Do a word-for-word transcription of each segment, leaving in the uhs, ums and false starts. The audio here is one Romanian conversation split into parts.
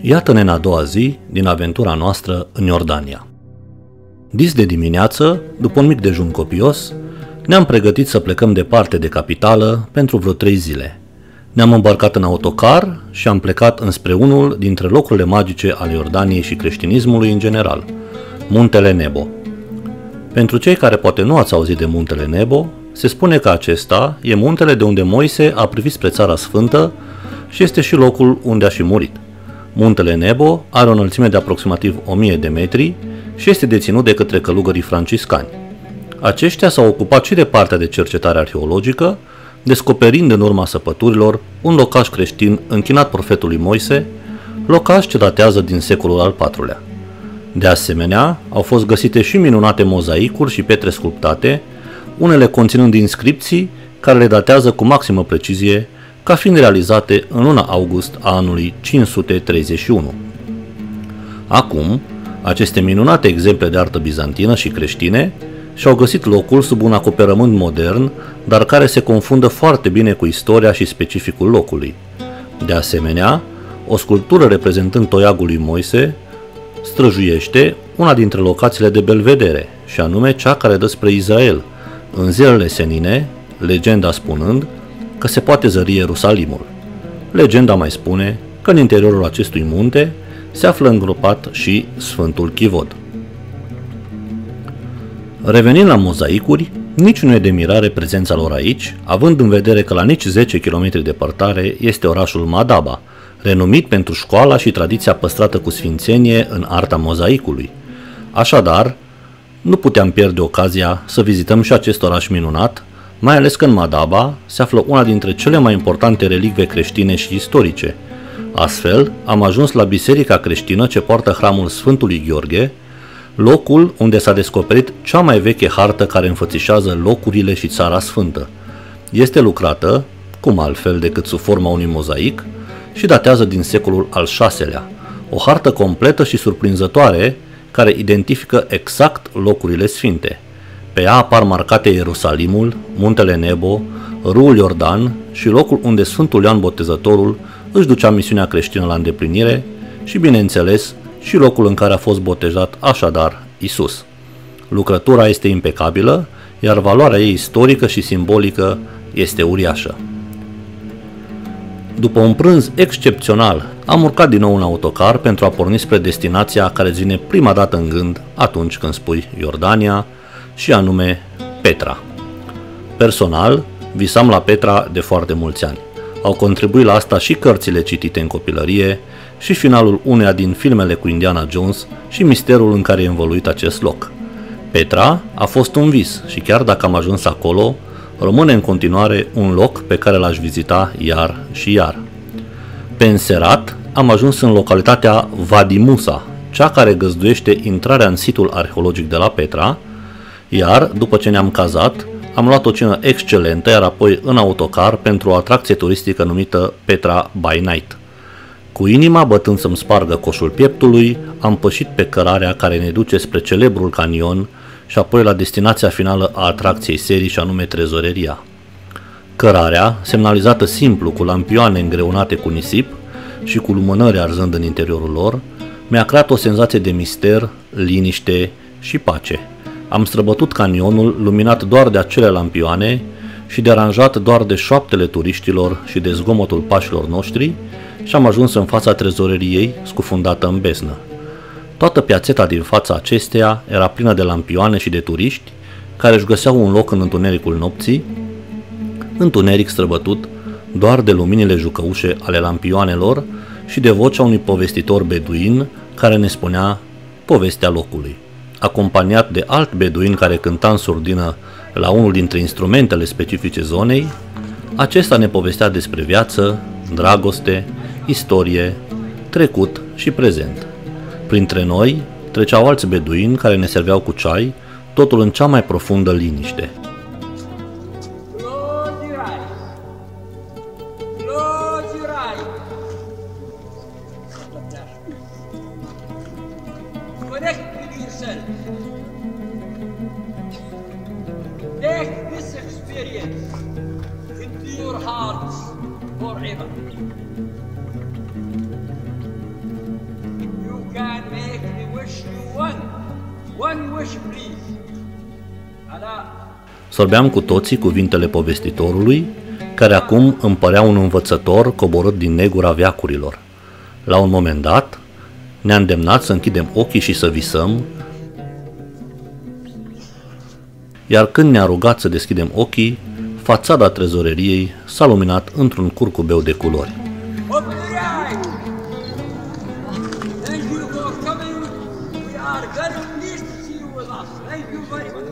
Iată-ne în a doua zi din aventura noastră în Iordania. Dis de dimineață, după un mic dejun copios, ne-am pregătit să plecăm departe de capitală pentru vreo trei zile. Ne-am îmbarcat în autocar și am plecat înspre unul dintre locurile magice ale Iordaniei și creștinismului în general, Muntele Nebo. Pentru cei care poate nu ați auzit de Muntele Nebo, se spune că acesta e muntele de unde Moise a privit spre Țara Sfântă și este și locul unde a și murit. Muntele Nebo are o înălțime de aproximativ o mie de metri și este deținut de către călugării franciscani. Aceștia s-au ocupat și de partea de cercetare arheologică, descoperind în urma săpăturilor un locaș creștin închinat profetului Moise, locaș ce datează din secolul al patrulea. De asemenea, au fost găsite și minunate mozaicuri și pietre sculptate, unele conținând inscripții care le datează cu maximă precizie, ca fiind realizate în luna august a anului cinci sute treizeci și unu. Acum, aceste minunate exemple de artă bizantină și creștine și-au găsit locul sub un acoperământ modern, dar care se confundă foarte bine cu istoria și specificul locului. De asemenea, o sculptură reprezentând toiagul lui Moise străjuiește una dintre locațiile de belvedere, și anume cea care dă spre Israel, în zilele senine, legenda spunând că se poate zări Ierusalimul. Legenda mai spune că în interiorul acestui munte se află îngropat și Sfântul Chivod. Revenind la mozaicuri, nici nu e de mirare prezența lor aici, având în vedere că la nici zece kilometri departare este orașul Madaba, renumit pentru școala și tradiția păstrată cu sfințenie în arta mozaicului. Așadar, nu puteam pierde ocazia să vizităm și acest oraș minunat, mai ales că în Madaba se află una dintre cele mai importante relicve creștine și istorice. Astfel, am ajuns la biserica creștină ce poartă hramul Sfântului Gheorghe, locul unde s-a descoperit cea mai veche hartă care înfățișează locurile și Țara Sfântă. Este lucrată, cum altfel decât sub forma unui mozaic, și datează din secolul al șaselea, o hartă completă și surprinzătoare care identifică exact locurile sfinte. Pe ea apar marcate Ierusalimul, Muntele Nebo, râul Iordan și locul unde Sfântul Ioan Botezătorul își ducea misiunea creștină la îndeplinire și, bineînțeles, și locul în care a fost botezat așadar Isus. Lucrătura este impecabilă, iar valoarea ei istorică și simbolică este uriașă. După un prânz excepțional, am urcat din nou în autocar pentru a porni spre destinația care îți vine prima dată în gând atunci când spui Iordania, și anume Petra. Personal, visam la Petra de foarte mulți ani. Au contribuit la asta și cărțile citite în copilărie și finalul uneia din filmele cu Indiana Jones și misterul în care e învăluit acest loc. Petra a fost un vis și chiar dacă am ajuns acolo, rămâne în continuare un loc pe care l-aș vizita iar și iar. Pe înserat am ajuns în localitatea Vadi Musa, cea care găzduiește intrarea în situl arheologic de la Petra, iar după ce ne-am cazat, am luat o cină excelentă, iar apoi în autocar pentru o atracție turistică numită Petra by Night. Cu inima bătând să-mi spargă coșul pieptului, am pășit pe cărarea care ne duce spre celebrul canion și apoi la destinația finală a atracției serii, și anume trezoreria. Cărarea, semnalizată simplu cu lampioane îngreunate cu nisip și cu lumânări arzând în interiorul lor, mi-a creat o senzație de mister, liniște și pace. Am străbătut canionul luminat doar de acele lampioane și deranjat doar de șoaptele turiștilor și de zgomotul pașilor noștri și am ajuns în fața trezoreriei, scufundată în beznă. Toată piațeta din fața acesteia era plină de lampioane și de turiști care își găseau un loc în întunericul nopții, întuneric străbătut doar de luminile jucăușe ale lampioanelor și de vocea unui povestitor beduin care ne spunea povestea locului, acompaniat de alt beduin care cânta în surdină la unul dintre instrumentele specifice zonei. Acesta ne povestea despre viață, dragoste, istorie, trecut și prezent. Printre noi treceau alți beduini care ne serveau cu ceai, totul în cea mai profundă liniște. Take this experience into your hearts forever. wish you one, one wish please. Allah. Sorbeam cu toții cuvintele povestitorului, care acum îmi părea un învățător coborât din negura veacurilor. La un moment dat, ne-a îndemnat să închidem ochii și să visăm, iar când ne-a rugat să deschidem ochii, fațada trezoreriei s-a luminat într-un curcubeu de culori. Open your eyes. Thank you for coming. We are very pleased to see you with us. Thank you very much.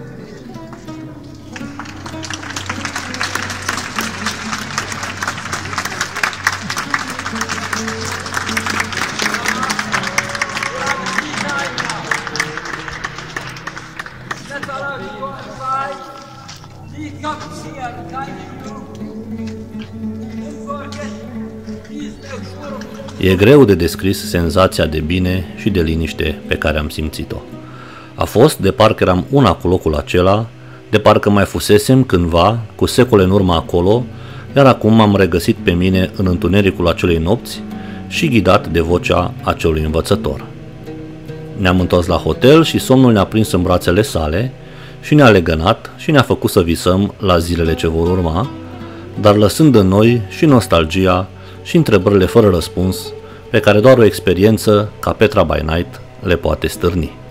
Let Allah be glorified. Please come see us. Thank you. Don't forget. Please make sure. E greu de descris senzația de bine și de liniște pe care am simțit-o. A fost de parcă eram una cu locul acela, de parcă mai fusesem cândva, cu secole în urmă acolo, iar acum m-am regăsit pe mine în întunericul acelei nopți și ghidat de vocea acelui învățător. Ne-am întors la hotel și somnul ne-a prins în brațele sale și ne-a legănat și ne-a făcut să visăm la zilele ce vor urma, dar lăsând în noi și nostalgia și întrebările fără răspuns pe care doar o experiență ca Petra by Night le poate stârni.